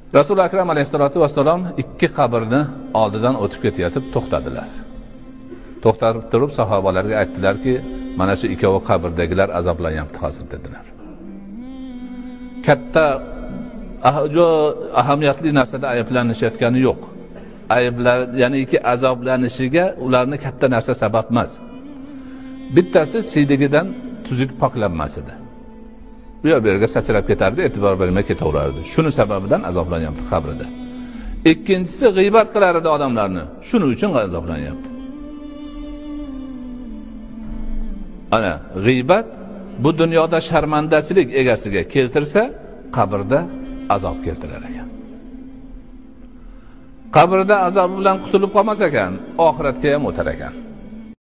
Rasul akram alayhissalatu vassalom ikki qabrni oldidan o'tib ketayotib to'xtadilar. To'xtatib turib sahobalarga aytdilarki, mana shu ikkovi qabrdagilar azoblanyapti hozir dedilar. Katta ahamiyatli narsada ayblanishayotgani yo'q. Ayblar, ya'niki azoblanishiga ularni katta narsa sabab emas. Bittasi siydigidan tuzuk poklanmasidi. Bu yerga sachrab ketardi, e'tibor bermay ketaverardi. Shuni sababidan azoblanyapti qabrida. Ikkinchisi g'iybat qilar edi odamlarni. Shuning uchun azoblanyapti. Ana, g'iybat bu dunyoda sharmandachilik egasiga keltirsa, qabrda azob keltirar ekan. Qabrda azob bilan qutulib qolmas ekan, oxiratga ham o'tar ekan.